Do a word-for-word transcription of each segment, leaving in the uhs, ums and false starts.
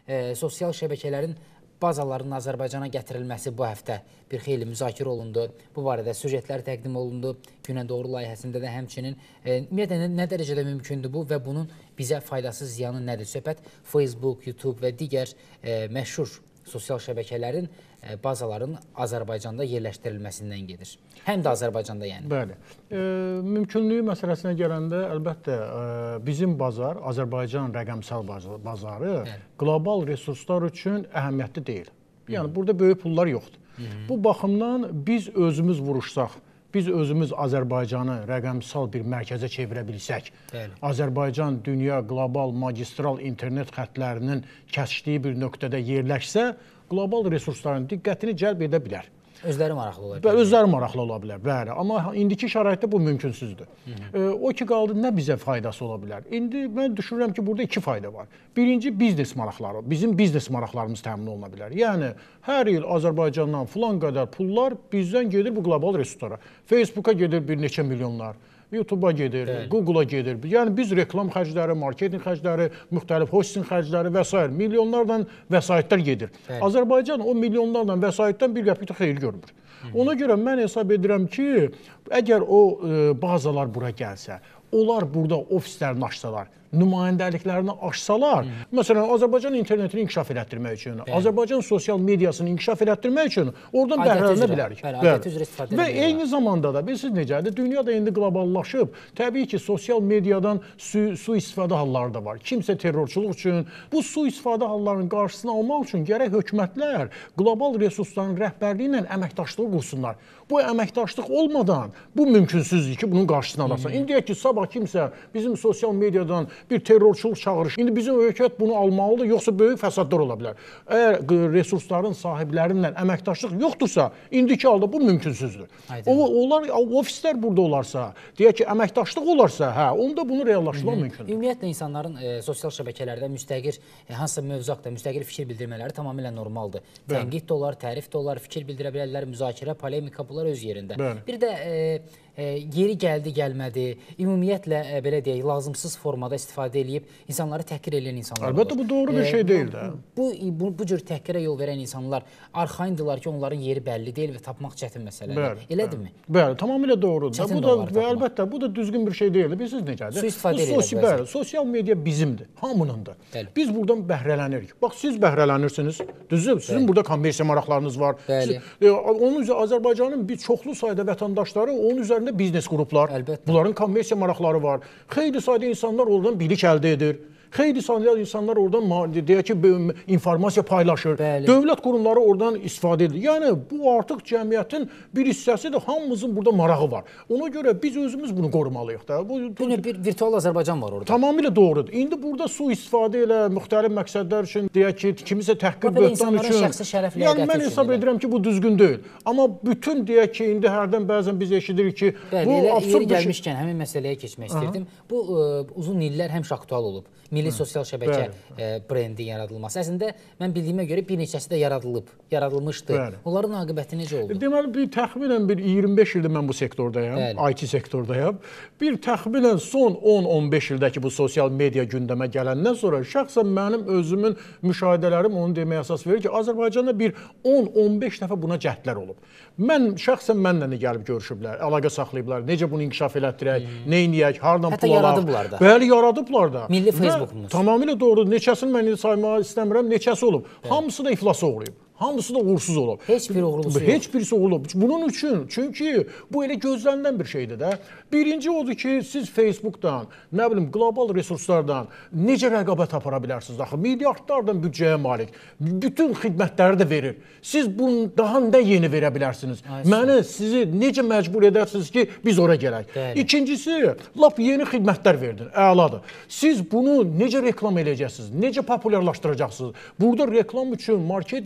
e, sosial şəbəkələrin bazalarının Azərbaycana gətirilməsi bu həftə bir xeyli müzakirə olundu. Bu barədə süjetlər təqdim olundu. Günə doğru layihəsində də həmçinin e, ümumiyyətlə nə dərəcədə mümkündür bu və bunun bizə faydası, ziyanı nədir? Söhbət Facebook, YouTube və digər e, məşhur sosial şəbəkələrin e, bazaların Azərbaycanda yerləşdirilməsindən gedir. Həm də Azərbaycanda yəni. Bəli. E, mümkünlüyü məsələsinə gələndə əlbəttə e, bizim bazar, Azərbaycan rəqəmsal bazarı Bəli. Qlobal resurslar üçün əhəmiyyətli deyil. Yəni Hı. burada böyük pullar yoxdur. Hı -hı. Bu baxımdan biz özümüz vuruşsaq, biz özümüz Azərbaycanı rəqəmsal bir mərkəzə çevirə bilsək, Bəli. Azərbaycan dünya qlobal magistral internet xətlərinin kəsişdiyi bir nöqtədə yerləşsə, qlobal resursların diqqətini cəlb edə bilər. Özləri maraqlı ola bilər. Özləri maraqlı ola bilər, bəli. Amma indiki şəraitdə bu mümkünsüzdür. Hı -hı. E, o ki qaldı, nə bizə faydası ola bilər? İndi mən düşünürəm ki, burada iki fayda var. Birinci, biznes maraqları, bizim biznes maraqlarımız təmin oluna bilər. Yəni, hər il Azərbaycandan filan qədər pullar bizdən gedir bu qlobal resurslara. Facebooka gedir bir neçə milyonlar. YouTube-a gedir, Google-a gedir. Yəni biz reklam xərcləri, marketinq xərcləri, müxtəlif hosting xərcləri və s. milyonlarla vəsaitlər gedir. Bəli. Azərbaycan o milyonlarla vəsaitdən bir qəpik də xeyir görmür. Hı -hı. Ona görə mən hesab edirəm ki, əgər o e, bazalar bura gəlsə, onlar burada ofislərini açsalar, nümayəndəliklərini açsalar, Hı. məsələn, Azərbaycan internetini inkişaf elətdirmək üçün, Bəli. Azərbaycan sosial mediasını inkişaf elətdirmək üçün oradan bəhrələnə bilərik. Bəli, və eyni zamanda da, bilirsiniz necədir, dünyada indi qloballaşıb, təbii ki, sosial mediadan su, su istifadə halları da var. Kimsə terrorçuluq üçün, bu su istifadə hallarının qarşısını almaq üçün gərək hökumətlər qlobal resursların rəhbərliyi ilə əməkdaşlığı qursunlar. Bu əməkdaşlıq olmadan bu mümkünsüzdür ki, bunun qarşısını alasın. İndi deyək ki, sabah kimsə bizim sosial mediadan bir terrorçuluq çağırış. İndi bizim hökumət bunu almalıdır, yoxsa böyük fəsadlar ola bilər. Əgər resursların sahiblərindən əməkdaşlıq yoxdursa, indiki halda bu mümkünsüzdür. O, onlar ofislər burada olarsa, deyək ki, əməkdaşlıq olarsa, hə, onda bunu reallaşdırmaq mümkündür. Ümumiyyətlə insanların e, sosial şəbəkələrdə müstəqil e, hansısa mövzuqda müstəqil fikir bildirmələri tamamilə normaldır. Tənqid də olar, tərif də olar, fikir bildirə bilərlər, müzakirə, polemika bunlar öz yerində. Bəli. Bir də e, e, yeri gəldi, gəlmədi, ümumiyyətlə e, belə deyək, lazımsız formada istifadə edib insanları təhqir edən insanlar Əlbəttə, olur. Bu doğru bir şey e, deyil də. Bu, bu, bu cür təhqirə yol verən insanlar arxayındılar ki, onların yeri bəlli deyil və tapmaq çətin məsələdir. Elədirmi? Bəli, tamamilə doğrudur. Bu da, və əlbəttə, bu da düzgün bir şey deyil. Bilirsiniz necədir? Su istifadə edirlər. Bəli, sosial media bizimdir, hamınındır. Bəli. Biz buradan bəhrələnirik. Bax, siz bəhrələnirsiniz, düzdür? Sizin Bəli. burada kommersiya maraqlarınız var. Siz, e, onun üzrə Azərbaycanın bir çoxlu sayda vətəndaşları, onun üzərində biznes qruplar, Əlbəttə. bunların kommersiya maraqları var. Xeyli sayda insanlar oradan bilik əldə edir. Xeyli sayda insanlar oradan deyək ki, informasiya paylaşır. Bəli. Dövlət qurumları oradan istifadə edir. Yəni, bu artıq cəmiyyətin bir hissəsidir. Hamımızın burada marağı var. Ona görə biz özümüz bunu qorumalıyıq da. Bu, bu bir virtual Azərbaycan var orada. Tamamilə doğrudur. İndi burada su istifadə elə müxtəlif məqsədlər üçün, deyək ki, kimisə təhqir böhtan üçün. Şəxsi şərəfli yəni, mən hesab edirəm ki, bu düzgün deyil. Amma bütün deyək ki, indi hərdən bəzən biz eşidirik ki, Bəli, bu elə, absurd yeri gəlmişkən şey... həmin məsələyə keçmək istəyirdim. Bu ə, uzun illər həmişə aktual olub. Milli sosial şəbəkə e, brendi yaradılması. Əslində, mən bildiyimə görə bir neçəsi də yaradılıb, yaradılmışdı. Bəli. Onların aqibəti necə oldu? Deməli, bir təxminən bir iyirmi beş ildir mən bu sektordayam, Bəli. I T sektordayam. Bir təxminən son on on beş ildəki bu sosial media gündəmə gələndən sonra şəxsən mənim özümün müşahidələrim onu deməyə əsas verir ki, Azərbaycanda bir on on beş dəfə buna cəhdlər olub. Mən şəxsən mənlə də gəlib görüşüblər, əlaqə saxlayıblar, necə bunu inkişaf elətdirək, hmm. neyniyək, hardan Hətta pul alaq. yaradıblar da. Bəli, yaradıblar da. Milli Facebookumuz. Tamamilə doğrudur. Neçəsini mən saymağı istəmirəm, neçəsi olub. Bəli. Hamısı da iflasa uğrayıb. Hamısı da uğursuz olub. Heç bir uğurlusu yox. Heç birisi olub. Bunun üçün, çünki bu elə gözlənilən bir şeydir də. Birinci odur ki, siz Facebookdan, nə bilim, qlobal resurslardan necə rəqabət apara bilərsiniz? Axı, milyardlardan büdcəyə malik. Bütün xidmətləri də verir. Siz bunu daha nə yeni verə bilərsiniz? Ayşə. Məni, sizi necə məcbur edərsiniz ki, biz ora gələk? Bəli. İkincisi, lap yeni xidmətlər verdin. Əladır. Siz bunu necə reklam edəcəksiniz? Necə populyarlaşdıracaqsınız? Burada reklam üçün, marketinq üçün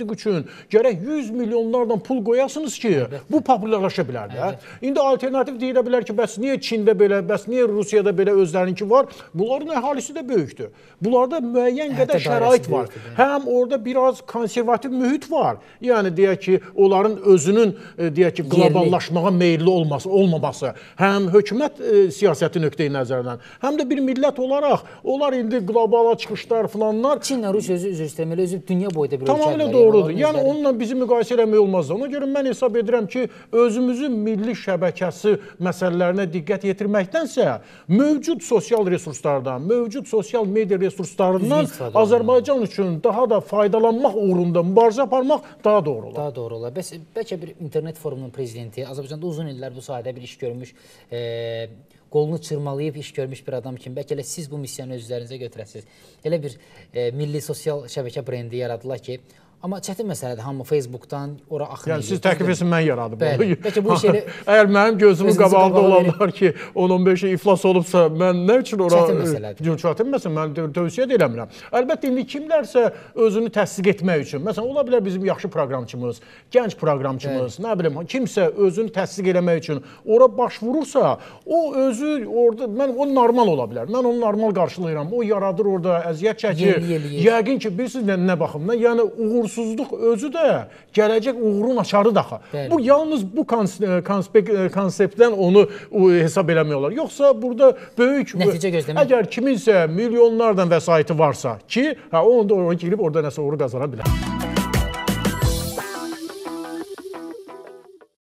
üçün gərək yüz milyonlardan pul qoyasınız ki, bu populyarlaşa bilər də. İndi alternativ deyilə bilər ki, bəs niyə Çində belə, bəs niyə Rusiyada belə özlərinki var? Bunların əhalisi də böyükdür. Bunlarda müəyyən qədər şərait var. Həm orada biraz konservativ mühit var. Yəni deyək ki, onların özünün deyək ki, qloballaşmağa meyilli olması, olmaması, həm hökumət e, siyasəti nöqteyi nəzərdən, həm də bir millət olaraq onlar indi qlobala çıxışlar filanlar. Çinlə Rusiya özü üzr istəyirəm, elə özü dünya boyda bir ölkədir. Tamamilə doğrudur. Yəni onunla bizi müqayisə eləmək olmaz. Ona görə mən hesab edirəm ki, özümüzün milli şəbəkəsi məsələlərinə diqqət yetirməkdənsə, mövcud sosial resurslardan, mövcud sosial media resurslarından Azərbaycan üçün daha da faydalanmaq uğrunda mübarizə aparmaq daha doğru olar. Daha doğru olar. Bəs bəlkə bir internet forumunun prezidenti, Azərbaycanda uzun illər bu sahədə bir iş görmüş, e, qolunu çırmalayıb iş görmüş bir adam kimi, bəlkə elə siz bu missiyanı öz üzərinizə götürəsiniz. Elə bir e, milli sosial şəbəkə brendi yaradılar ki, amma çətin məsələdir, hamı Facebookdan ora axın edir. Yəni siz təklif etsin, mən yaradım. Bəli, bəlkə bu iş elə... Əgər mənim gözümün qabağında olanlar ki, on on beş iflas olubsa, mən nə üçün ora... Çətin məsələdir. Çətin məsələ, mən tövsiyə də eləmirəm. Əlbəttə, indi kimlərsə özünü təsdiq etmək üçün, məsələn, ola bilər bizim yaxşı proqramçımız, gənc proqramçımız, nə bilim, kimsə özünü təsdiq eləmək üçün ora başvurursa, o özü orada, mən o normal ola bilər. Mən onu normal qarşılayıram. O yaradır orada, əziyyət çəkir. Yəqin ki, bilirsiniz nə baxımdan, yəni uğursuzluq özü də gələcək uğurun açarı daxı. Bu yalnız bu konseptdən onu hesab eləmək olar. Yoxsa burada böyük nəticə gözləmək. Əgər kiminsə milyonlardan vəsaiti varsa ki, hə, onu da oraya girib orada nəsə uğur qazana bilər.